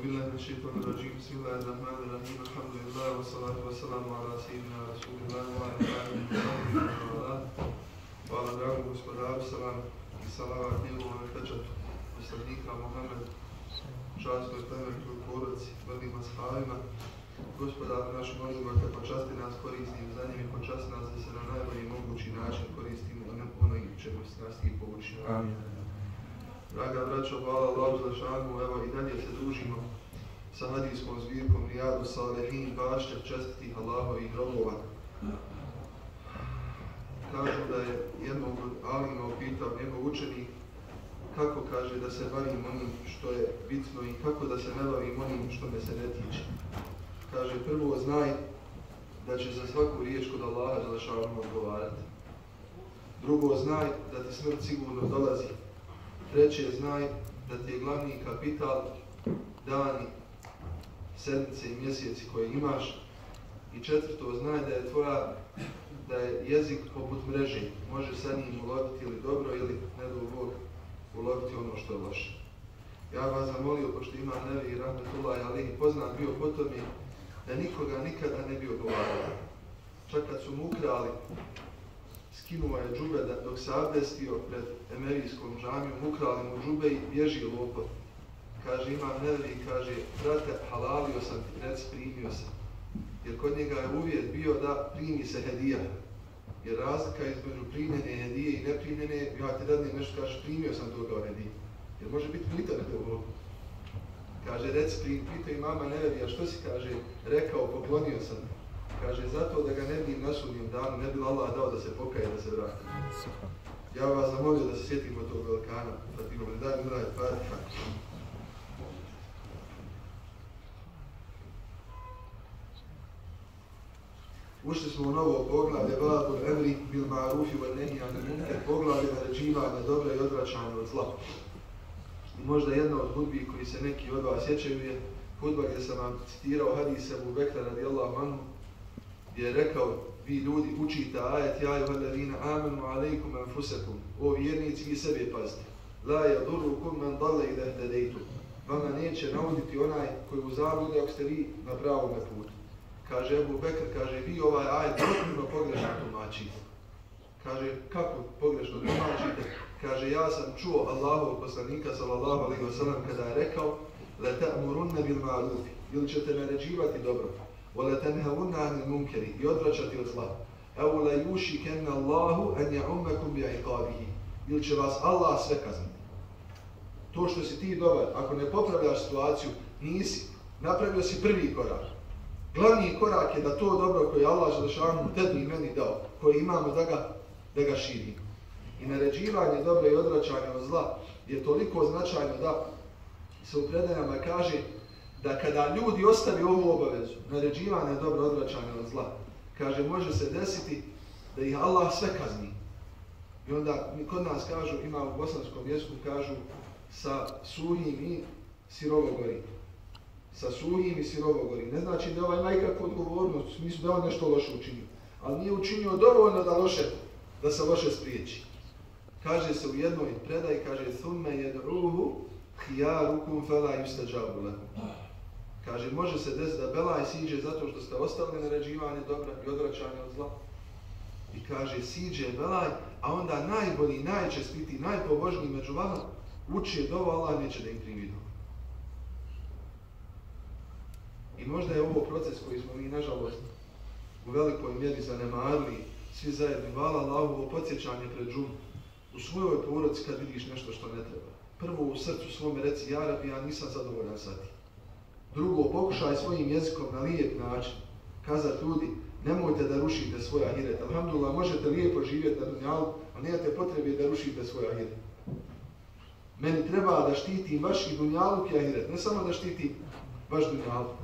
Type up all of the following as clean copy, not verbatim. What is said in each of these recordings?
بالله من الشيطان الرجيم بسم الله الرحمن الرحيم الحمد لله والصلاة والسلام على سيدنا رسول الله وعلى آله وعلى dragom gospodaru salam i salavat njegovom pečatu poslanika Muhammed, častnoj plemenitoj porodici, velim ashabima. Gospodar naš molimo te počasti nas korisnim znanjem i počasti nas da se na najbolji mogući način koristimo ono i čemu nas ti pouči. Amin. Draga braćo, hvala Allahu Đelešanu, evo i dalje se družimo sa hadijskom zbirkom Rijadu Salihin, bašća čestitih Allahovih robova. Kažu da je jednog alima upitao njegov učenik kako kaže da se bavim onim što je bitno i kako da se ne bavim onim što me se ne tiče. Kaže, prvo znaj da će za svaku riječ kod Allaha Đelešanu odgovarati. Drugo, znaj da ti smrt sigurno dolazi. Treće, znaj da ti je glavni kapital dani, sedmice i mjeseci koje imaš. I četvrto, znaj da je jezik poput mreže. Može sa njim uloviti ili dobro ili, ne dao Bog, uloviti ono što je loše. Ja vas zamolio, pošto ima Nevi Rahmetullahi Alihi poznat bio po tome, da nikoga nikada ne bi ogovarao. Čak kad su mu ukrali, skinuo je džube dok se abdestio pred Emerijskom džamijom, ukrali mu džube i bježi lopov. Kaže, imam Nevi, kaže, brate, halalio sam ti, rec, primio sam. Jer kod njega je uvjet bio da primi se hedija. Jer razlika između primljene hedije i neprimljene, ja ti dadnem nešto, kaže, primio sam toga od hedije. Jer može biti plita na to. Kaže, rec, pitao i mama Nevi, a što si, kaže, rekao, poklonio sam. Kaže, zato da ga ne bi na sudnjem danu, ne bi Allah dao da se pokaje, da se vrati. Ja vas zamolio da se sjetimo tog velikana, Fatimu, ne daj mi raj, Fatiha. Ušli smo u novo poglavlje, Babul Emri bil Ma'rufi wal Nehi anil Munkar, poglavlje naređivanja dobra i odvraćanja od zla. I možda jedna od hudbi koji se neki od vas sjećaju je hudba gdje sam vam citirao hadis Ebu Bekra radijallahu anhu, gdje je rekao, vi ljudi učite ajet ja ejuhallazina amanu alejkum anfusakum, o vjernici vi sebe pazite. La yadurukum man dalla idha ihtadaytum. Vama neće nauditi onaj koji u zabludi ako ste vi na pravom putu. Kaže Ebu Bekr, kaže, vi ovaj ajet potpuno pogrešno tumačite. Kaže, kako pogrešno tumačite? Kaže, ja sam čuo Allahovog poslanika sallallahu alejhi ve sellem kada je rekao la ta'murunna bil ma'ruf, ili ćete naređivati dobro, wa la tanhawunna 'anil munkari, i odvraćati od zla. Aw la yushikanna Allahu an ya'ummakum bi'iqabihi, ili će vas Allah sve kazniti. To što si ti dobar, ako ne popravljaš situaciju, nisi, napravio si prvi korak. Glavni korak je da to dobro koje Allah Đelešanu tebi i meni dao, koje imamo da ga širimo. I naređivanje dobra i odvraćanje od zla je toliko značajno da se u predajama kaže da kada ljudi ostavi ovu obavezu, naređivanje dobra i odvraćanje od zla, kaže, može se desiti da ih Allah sve kazni. I onda kod nas kažu, ima u bosanskom jeziku, kažu sa suhim i sirovogori. Sa suhim i sirovogori. Ne znači da ovaj ima ikakvu odgovornost, u smislu da on nešto loše učinio. Ali nije učinio dovoljno da se loše spriječi. Kaže se u jednoj predaji, kaže ثُمَّ يَدْعُوهُ خِيَارُكُمْ فَلَا يُسْتَجَابُ لَهُ. Kaže, može se desiti da belaj siđe zato što ste ostavili naređivanje dobra i odvraćanje od zla. I kaže, siđe belaj, a onda najbolji, najčestitiji, najpobožniji među vama uči dovo, Allah neće da im primi dovo. I možda je ovo proces koji smo mi, nažalost, u velikoj mjeri zanemarili, svi zajedno. Hvala Allahovo podsjećanje pred džumu. U svojoj porodici kad vidiš nešto što ne treba. Prvo u srcu svome reci, ja Rabi, ja nisam zadovoljan sa ti. Drugo, pokušaj svojim jezikom na lijep način kazati ljudi, nemojte da rušite svoj ahiret. Alhamdulillah, možete lijepo živjeti na dunjalu, a nemate potrebe da rušite svoj ahiret. Meni treba da štitim vaš i dunjaluk i ahiret, ne samo da štitim vaš dunjaluk.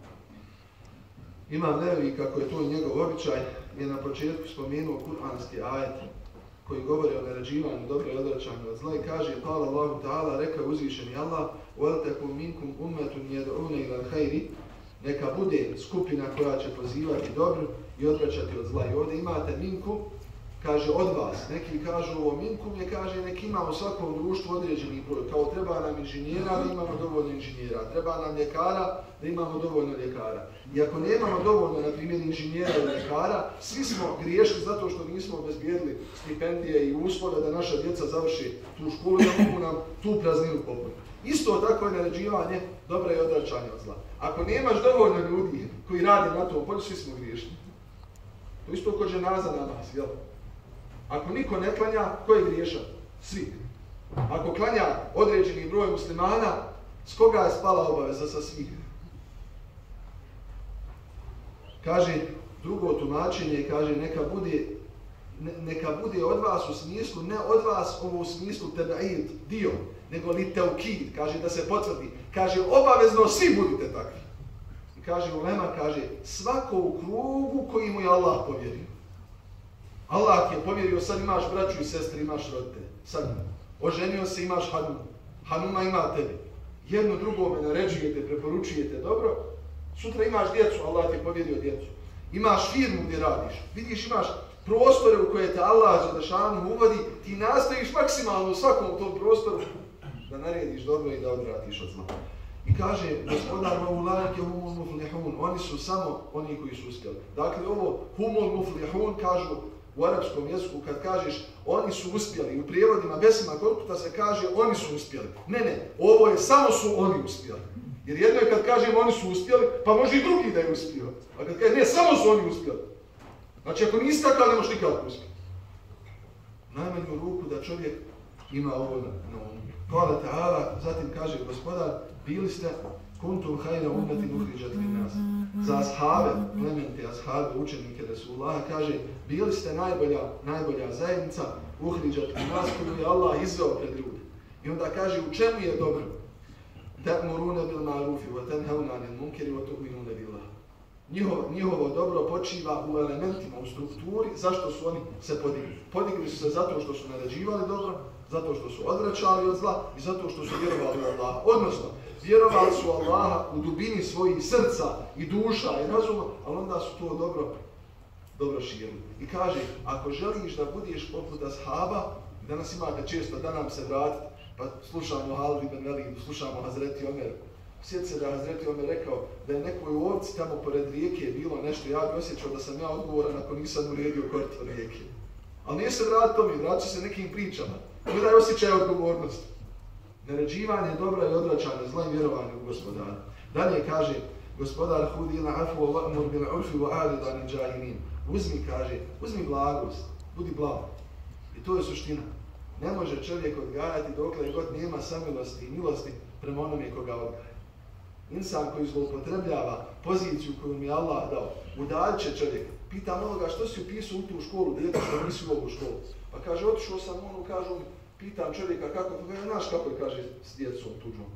Imam Nevi, kako je to njegov običaj, je na početku spomenuo kuranski ajet koji govori o naređivanju dobra i odvraćanju od zla i kaže, qala Allahu ta'ala, rekao uzvišeni Allah, وَلْتَكُمْ مِنْكُمْ أُمَّةٌ يَدْعُونَ إِلَى الْخَيْرِ, neka bude skupina koja će pozivati dobro i odvraćati od zla. I ovdje imate minku, kaže od vas, neki kažu ovo minkum je, kaže neki ima u svakom društvu određeni broj, kao treba nam inženjera da imamo dovoljno inženjera, treba nam ljekara da imamo dovoljno ljekara. I ako nemamo dovoljno, na primjer, inženjera i ljekara, svi smo griješili zato što nismo obezbijedili stipendije i uslove da naša djeca završi tu školu i da mogu nam tu prazninu popuniti. Isto tako je naređivanje dobra i odvraćanje od zla. Ako nemaš dovoljno ljudi koji rade na tom polju, svi smo griješni. To isto kod ženaza namaz, jel? Ako niko ne klanja, ko je griješan? Svi. Ako klanja određeni broj muslimana, s koga je spala obaveza sa svih? Kaže, drugo tumačenje, kaže, neka bude od vas u smislu, ne od vas ovo u smislu tebaid, dio, nego li teukid, kaže da se potvrdi. Kaže, obavezno svi budite takvi. I kaže, ulema, kaže, svako u krugu koji mu je Allah povjerio. Allah ti je povjerio, sad imaš braću i sestri, imaš roditelje. Sad oženio se, imaš Hanuma. Hanuma ima tebe. Jedno drugome naređujete, preporučujete dobro. Sutra imaš djecu, Allah ti je povjerio djecu. Imaš firmu gdje radiš. Vidiš, imaš prostore u koje te Allah Đelešanu uvodi. Ti nastojiš maksimalno u svakom tom prostoru da narediš dobro i da odvratiš od zla. I kaže, gospodar Maulajke humul muflihun, oni su samo oni koji su uspjeli. Dakle, ovo humul muflihun kažu u arapskom jeziku, kad kažeš oni su uspjeli, u prijevodima Besima Korkuta se kaže oni su uspjeli. Ne, ovo je samo su oni uspjeli. Jer jedno je kad kažem oni su uspjeli, pa može i drugi da je uspio. A kad kaže ne, samo su oni uspjeli. Znači ako nisi takav, ne možeš nikako uspjeti. Najmanju ruku da čovjek ima ovo na umu. Kala ta'ala, zatim kaže gospodar, bili ste kuntum hajra ummetin uhriđat li nas. Za ashabe, plemente, ashabe, učenike Resulullaha, kaže, bili ste najbolja zajednica uhriđat li nas koju je Allah izveo pred ljude. I onda kaže, u čemu je dobro? Ta'muruna bil ma'rufi wa tanhauna 'anil munkari wa tu'minuna billah. Njihovo dobro počiva u elementima, u strukturi, zašto su oni se podigli. Podigli su se zato što su naređivali dobro, zato što su odvraćali od zla i zato što su vjerovali u Allaha. Odnosno, vjerovali su Allaha u dubini svojih srca i duša i razuma, ali onda su to dobro širili. I kaže, ako želiš da budeš poput ashaba, danas imate često da nam se vratiti, pa slušamo Halid ibn Velid, slušamo Hazreti Omer. Sjeti se da je Hazreti Omer rekao da je nekoj ovci tamo pored rijeke bilo nešto, ja bi osjećao da sam ja odgovoran ako nisam uredio korito rijeke. Ali nije se vratiti tome, vratit se nekim pričama. To daje osjećaj odgovornosti. Naređivanje dobra i odvraćanje zla i vjerovanje u gospodara. Dalje kaže, gospodar hudi ila afu wa wa'mur bil urfi wa a'rid anil džahilin. Uzmi blagost, budi blag. I to je suština. Ne može čovjek odgajati dokle god nema samilosti i milosti prema onome koga odgaja. Insan koji zloupotrebljava poziciju koju mi je Allah dao, udaljit će čovjek. Pitam onoga što si upisao u tu školu, djete što nisi u ovu školu. Pa kaže, otišao sam onu, kažu mi, pitam čovjeka kako, pa znaš kako je, kaže, s djecom tuđom.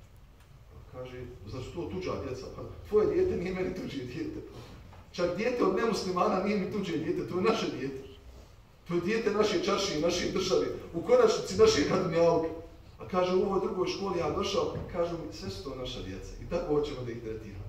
Pa kaže, znači to tuđa djeca, pa tvoje djete nije meni tuđe djete. Čak djete od nemuslimana nije mi tuđe djete, to je naše djete. To je djete naše čaršije, naše države, u konačnici naše kadmijalke. A kaže, u ovoj drugoj školi ja došao, kažu mi, sve su to naša djeca i tako hoćemo da ih tretiramo.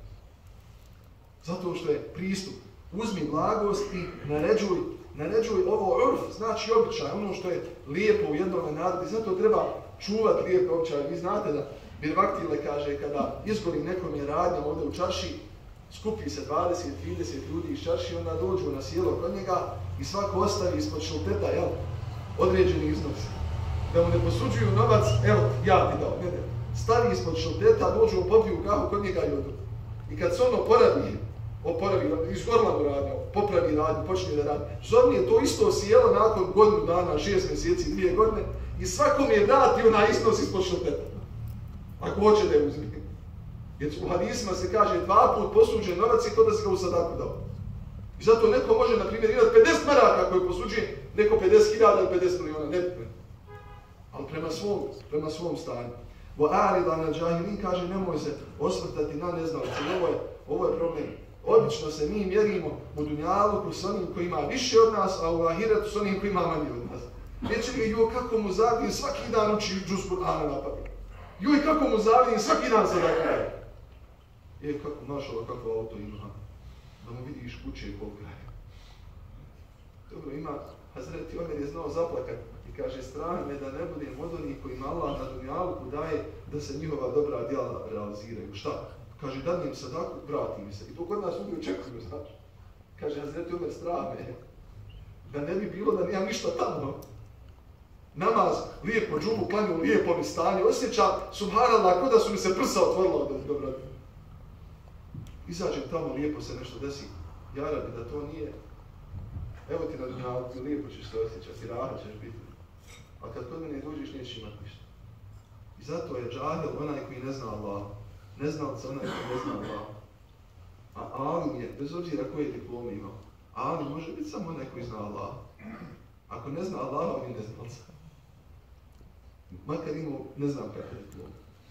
Zato što je pristup, uzmi blagost i naređuj ovo urf, znači običaj, ono što je lijepo u jednom narodu i zato treba čuvati lijepe običaje. Vi znate da Birvaktile kaže, kada izgori nekom je radnjom ovdje u čarši, skupi se 20-30 ljudi iz čarši, onda dođu na sjelo kod njega i svako ostavi ispod šalteta, jel, određeni iznos. Da mu ne posuđuju novac, evo, ja ti dao, ne. Stavi ispod šalteta, dođu u popiju kahu kod njega i odu. I kad se on oporavi, izgorla mu radnja, popravi radnju, počne da radi. Zovni je to isto sjelo nakon godinu dana, 6 mjeseci, 2 godine i svakom je vrati onaj iznos ispod šalteta. Ako hoće da je uzmi. Jer u hadisima se kaže 2 put posuđen novac i to da se ga u sadaku dao. I zato neko može, na primjer, imati 50 maraka koji posuđuje, neko 50.000 ili 50 miliona, nebitno. Ali prema svom stanju. Wa a'rid anil džahilin, kaže, nemoj se osvrtati na neznalice. Ovo je problem. Obično se mi mjerimo u dunjaluku s onim koji ima više od nas, a u ahiretu s onim koji ima manje od nas. Neće li, joj, kako mu zavidim, svaki dan uči džuz Kur'ana na papir. Joj, kako mu zavidim, svaki dan se dakle. Kako, našao kako auto ima, da mu vidiš kuće i koliko je. Dobro, ima Hazreti Omer je znao zaplakat i kaže, strah me da ne budem od onih kojima Allah na dunjaluku daje da se njihova dobra djela realiziraju. Šta? Kaže, dadnem sadaku, vrati mi se. I to kod nas uvijek očekuju, znaš. Kaže, Hazreti Omer, strah me da ne bi bilo da nemam ništa tamo. Namaz, lijepo džumu, klanju, lijepo mi stanje, osjećam, subhanallah, ko da su mi se prsa otvorila od dobra. Izađem tamo, lijepo se nešto desi. Ja rabi da to nije. Evo ti na dunjaluku, lijepo ćeš se osjećati, rahat ćeš biti. A kad kod mene dođeš, nećeš imati ništa. I zato je džahil onaj koji ne zna Allah. Neznalca onaj koji ne zna Allah. A alim je, bez obzira koje diplome ima, alim može biti samo onaj koji zna Allah. Ako ne zna Allah, on je neznalca. Makar imao ne znam kakve diplome.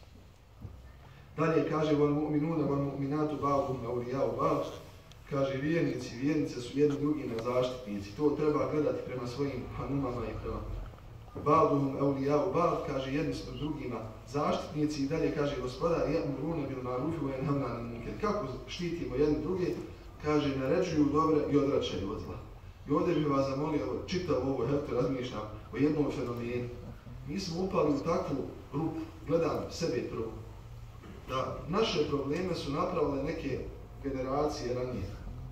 Dalje kaže, وَالْمُؤْمِنُونَ وَالْمُؤْمِنَاتُ بَعْضُهُمْ أَوْلِيَاءُ بَعْضٍ. Kaže, vjernici, vjernice su jedni drugima zaštitnici. To treba gledati prema svojim hanumama i prema ba'duhum awliya'u ba'd, kaže, jedni su drugima zaštitnici. I dalje kaže, gospodar, ya'muruna bil ma'rufi wa yanhauna 'anil munkar. Kako štitimo jedni druge? Kaže, naređuju dobre i odvraćaju od zla. I ovdje bih vas zamolio, čitav ovo, hefto razmišljam o jednom fenomenu. Mi smo upali u takvu rupu, gledam sebe prvo, da naše probleme su napravile neke generacije ranije,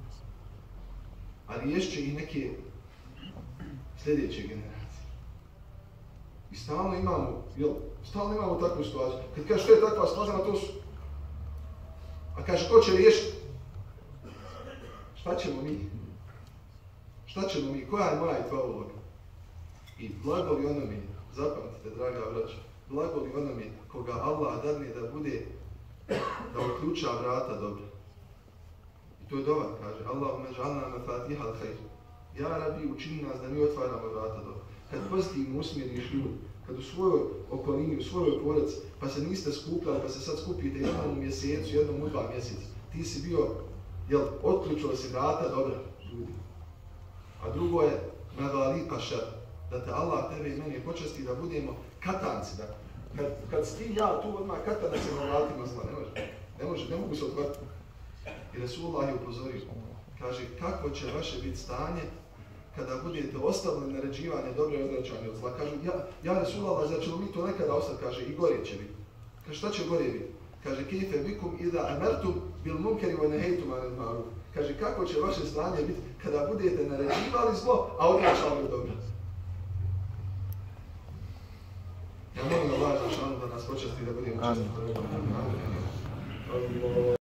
a riješit će ih neke sljedeće generacije. I stalno imamo takvu situaciju. Kad kaže što je takva situacija, to su. A kaže ko će riješiti? Šta ćemo mi? Šta ćemo mi? Koja je moja i tvoja uloga? I blagoli onome, zapamtite draga braća, blagoli onome koga Allah dadne da bude, da otključa vrata dobra. I to je dova, kaže, Allahumma ij'alna mafatihal khair. Ja Rabi, učini nas da mi otvaramo vrata dobra. Kad pozitivno usmjeriš ljudi, kad u svojoj okolini, u svojoj porodici, pa se niste skupljali, pa se sad skupite jednom u mjesecu, jednom u 2 mjeseca, ti si bio, otključio si vrata dobra ljudi. A drugo je, nagali pašar, da te Allah tebe i mene počasti da budemo katanci, da kad si ti ja tu odmah katanac se na vratima zla, ne mogu se otvrti. I Resulullah je upozorio, kaže, kako će vaše biti stanje kada budete ostavili naređivanje dobre i odvraćanje od zla. Kažu, ja Resulullah, zar ćemo mi to nekada ostati, kaže, i gore će biti. Kaže, šta će gore biti? Kaže, kejfe bikum idha amartum bil munkari wa nahaytum 'anil ma'ruf. Kaže, kako će vaše stanje biti kada budete naređivali zlo, a odvraćali od dobra. Ja molim Allah da nas počasti da budemo čisti.